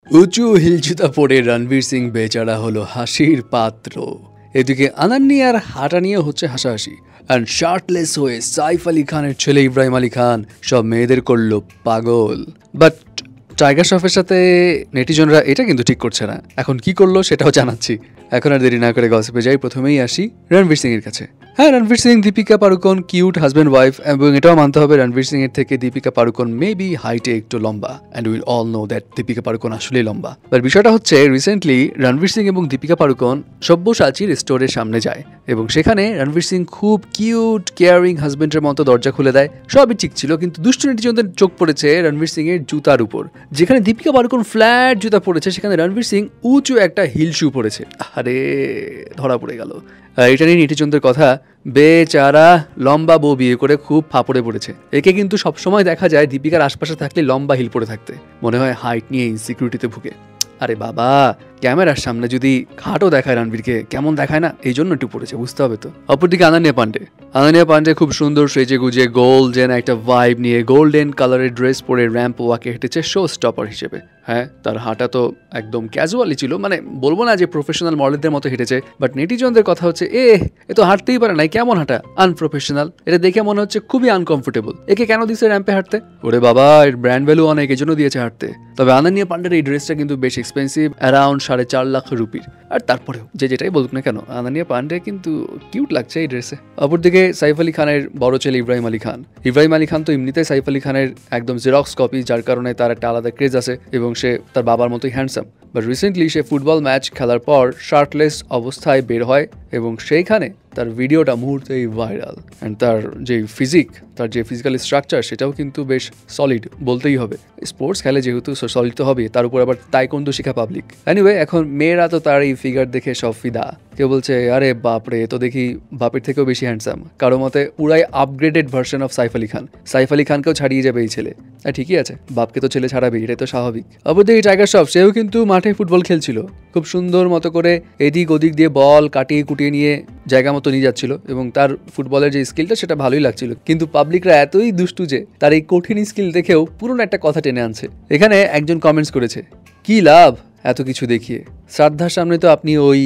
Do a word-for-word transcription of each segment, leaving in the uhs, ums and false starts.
উঁচু হিলজুতা পরে রণবীর সিং বেচারা হলো হাসির পাত্র। এদিকে আনান্যার হাঁটা নিয়ে হচ্ছে হাসাহাসি। অ্যান্ড শার্টলেস হয়ে সাইফ আলী খানের ছেলে ইব্রাহিম আলী খান সব মেয়েদের করলো পাগল। বাট টাইগার শ্রফের সাথে নেটিজনরা এটা কিন্তু ঠিক করছে না। এখন কি করলো সেটাও জানাচ্ছি। এখন আর দেরি না করে গসিপে যাই। প্রথমেই আসি রণবীর সিং এর কাছে। হ্যাঁ, Ranveer Singh Deepika Padukone cute husband wife, এবং এটাও মানতে হবে রণবীর সিং এর থেকে দীপিকা পাড়ুকোন মেবি হাইটে একটু লম্বা। And will all know that Deepika Padukone আসলেই লম্বা। বাট বিষয়টা হচ্ছে রিসেন্টলি রণবীর সিং এবং দীপিকা পাড়ুকোন সব্যসাচীর স্টোরের সামনে যায় এবং সেখানে রণবীর সিং খুব কিউট কেয়ারিং হাজব্যান্ডের মতো দরজা খুলে দেয়। সবই ঠিক ছিল, কিন্তু দুষ্টু নেটিজনদের চোখ পড়েছে রণবীর সিং এর জুতার উপর। যেখানে দীপিকা পাড়ুকোন ফ্ল্যাট জুতা পড়েছে, সেখানে রণবীর সিং উঁচু একটা হিল শু পড়েছে। আরে ধরা পড়ে গেল। এটা নিয়ে নেটিজনদের কথা, বেচারা লম্বা বউ বিয়ে করে খুব ফাপড়ে পড়েছে। একে কিন্তু সবসময় দেখা যায় দীপিকার আশপাশে থাকলে লম্বা হিল পরে থাকতে, মনে হয় হাইট নিয়ে ইনসিকিউরিটিতে ভুগে। আরে বাবা, ক্যামেরার সামনে যদি খাটও দেখায় রণবীরকে, কেমন দেখায় না, এই জন্য একটু পড়েছে, বুঝতে হবে তো। অপরদিকে আনান্যা পান্ডে আনান্যা পান্ডে খুব সুন্দর সেজে গুজে গোল্ডেন একটা ভাইব নিয়ে গোল্ডেন কালারের ড্রেস পরে র্যাম্প ওয়াকে হেঁটেছে শো স্টপার হিসেবে। হ্যাঁ, তার হাঁটা তো একদম ক্যাজুয়ালি ছিল, মানে বলবো না যে প্রফেশনাল মডেলদের মতো হেঁটেছে, বাট নেটিজনদের কথা হচ্ছে এ এ তো হাঁটতেই পারে না, কেমন হাঁটা, আনপ্রফেশনাল। এটা দেখে মনে হচ্ছে খুবই আনকমফোর্টেবল। একে কেন দিচ্ছে র্যাম্পে হাঁটতে? ওরে বাবা, এর ব্র্যান্ড ভ্যালু অনেক, এই জন্য দিয়েছে হাঁটতে। তবে আনান্যা পান্ডের এই ড্রেসটা কিন্তু বেশ এক্সপেন্সিভ, অ্যারাউন্ড সাড়ে চার লাখ রুপির। আর তারপরেও যে যেটাই বলুক না কেন, আনান্যা পান্ডে কিন্তু কিউট লাগছে এই ড্রেসে। অপরদিকে সাইফ আলী খানের বড় ছেলে ইব্রাহিম আলী খান ইব্রাহিম আলী খান তো এমনিতে সাইফ আলী খানের একদম জেরক্স কপি, যার কারণে তার একটা আলাদা ক্রেজ আছে এবং সে তার বাবার মতোই হ্যান্ডসাম। বাট রিসেন্টলি সে ফুটবল ম্যাচ খেলার পর শার্টলেস অবস্থায় বের হয় এবং সেইখানে তার ভিডিওটা মুহূর্তেই ভাইরাল। অ্যান্ড তার যে ফিজিক, তার যে ফিজিক্যাল স্ট্রাকচার, সেটাও কিন্তু বেশ সলিড বলতেই হবে। স্পোর্টস খেলে যেহেতু সলিড তো হবে, তার উপর আবার তাইকোন্ডো শেখা পাবলিক। এনিওয়ে, এখন মেয়েরা তো তার এই ফিগার দেখে সব ফিদা। কেউ বলছে আরে বাপরে, তো দেখি বাপের থেকেও বেশি হ্যান্ডসাম। কারো মতে পুরাই upgraded version of Saif Ali Khan. Saif Ali খানকেও ছাড়িয়ে যাবে এই ছেলে। হ্যাঁ, ঠিকই আছে, বাপকে তো ছেলে ছাড়াবে, এটাই তো স্বাভাবিক। অপরদিকে টাইগার শ্রফ, সেও কিন্তু মাঠে ফুটবল খেলছিল, খুব সুন্দর মতো করে এদিক ওদিক দিয়ে বল কাটিয়ে কুটিয়ে নিয়ে জায়গা মতো নিয়ে যাচ্ছিল এবং তার ফুটবলের যে স্কিলটা সেটা ভালোই লাগছিল। কিন্তু পাবলিকরা এতই দুষ্টু যে তার এই কঠিন স্কিল দেখেও পুরনো একটা কথা টেনে আনছে। এখানে একজন কমেন্টস করেছে, কি লাভ এত কিছু দেখিয়ে, শ্রাদ্ধার সামনে তো আপনি ওই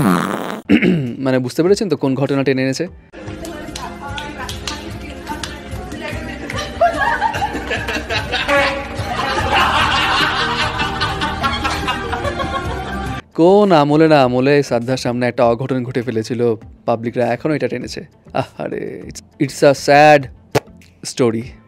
মানে বুঝতে পেরেছেন তো কোন ঘটনা টেনে এনেছে। কোন আমলে না আমলে শ্রাদ্ধার সামনে একটা অঘটন ঘটে ফেলেছিল, পাবলিকরা এখনো এটা টেনেছে। আরে ইটস আ স্যাড স্টোরি।